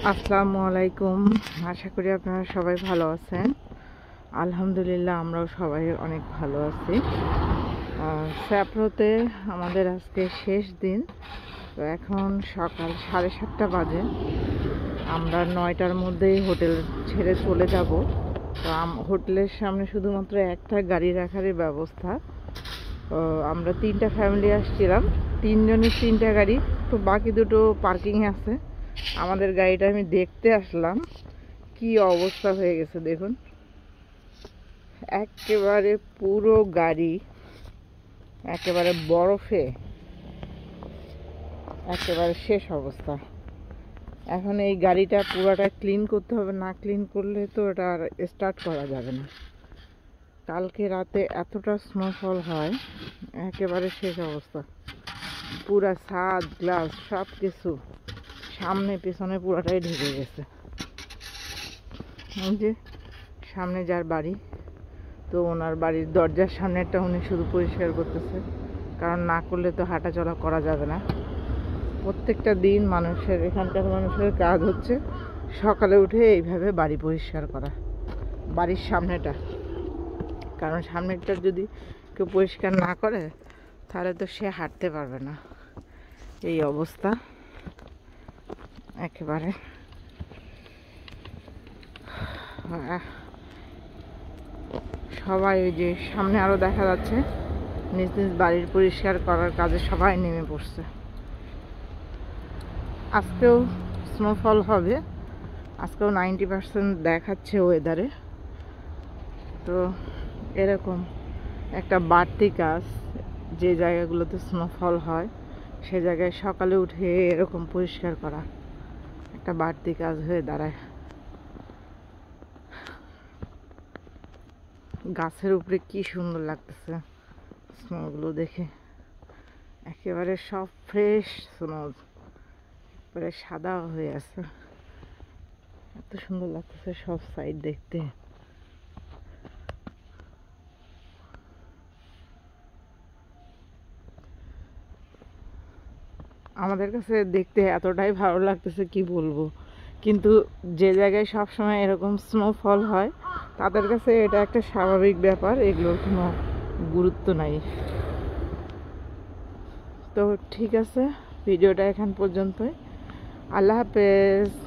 আসসালামু আলাইকুম। আশা করি আপনারা সবাই ভালো আছেন। আলহামদুলিল্লাহ আমরাও সবাই অনেক ভালো আছি। স্যাপ্রোতে আমাদের আজকে শেষ দিন। তো এখন সকাল 7:30 বাজে। আমরা 9টার মধ্যেই হোটেল ছেড়ে চলে যাব। তো হোটেলের সামনে শুধুমাত্র একটা গাড়ি রাখারই ব্যবস্থা। তো আমরা 3টা ফ্যামিলি আসছিলাম, 3জনের 3টা গাড়ি। তো বাকি দুটো পার্কিংয়ে আছে। আমাদের গাড়িটা আমি দেখতে আসলাম, কি অবস্থা হয়ে গেছে দেখুন। একেবারে পুরো গাড়ি একেবারে বরফে একেবারে শেষ অবস্থা। এখন এই গাড়িটা পুরোটা ক্লিন করতে হবে, না ক্লিন করলে তো এটা আর স্টার্ট করা যাবে না। কালকে রাতে এতটা স্নোফল হয়, একেবারে শেষ অবস্থা। পুরা ছাদ, গ্লাস সব কিছু সামনে পেছনে পুরাটাই ঢেকে গেছে। এই যে সামনে যার বাড়ি, তো ওনার বাড়ির দরজার সামনেটা উনি শুধু পরিষ্কার করতেছে, কারণ না করলে তো হাঁটা চলা করা যাবে না। প্রত্যেকটা দিন এখানকার মানুষের কাজ হচ্ছে সকালে উঠে এইভাবে বাড়ি পরিষ্কার করা, বাড়ির সামনেটা। কারণ সামনেটা যদি কেউ পরিষ্কার না করে তাহলে তো সে হাঁটতে পারবে না। এই অবস্থা একেবারে। সবাই ওই যে সামনে আরও দেখা যাচ্ছে নিজ নিজ বাড়ির পরিষ্কার করার কাজে সবাই নেমে পড়ছে। আজকেও স্নোফল হবে, আজকেও 90% দেখাচ্ছে ওয়েদারে। তো এরকম একটা বাড়তি কাজ, যে জায়গাগুলোতে স্নোফল হয় সে জায়গায় সকালে উঠে এরকম পরিষ্কার করা একটা বাড়তি কাজ হয়ে দাঁড়ায়। গাছের উপরে কি সুন্দর লাগতেছে স্নোগুলো দেখে, একেবারে সব ফ্রেশ স্নো, একেবারে সাদা হয়ে আছে। এত সুন্দর লাগতেছে সব সাইড দেখতে। আমাদের কাছে দেখতে এতটাই ভালো লাগতেছে কি বলবো, কিন্তু যে জায়গায় সবসময় এরকম স্নোফল হয় তাদের কাছে এটা একটা স্বাভাবিক ব্যাপার, এগুলোর কোনো গুরুত্ব নাই। তো ঠিক আছে, ভিডিওটা এখান পর্যন্তই। আল্লাহ হাফেজ।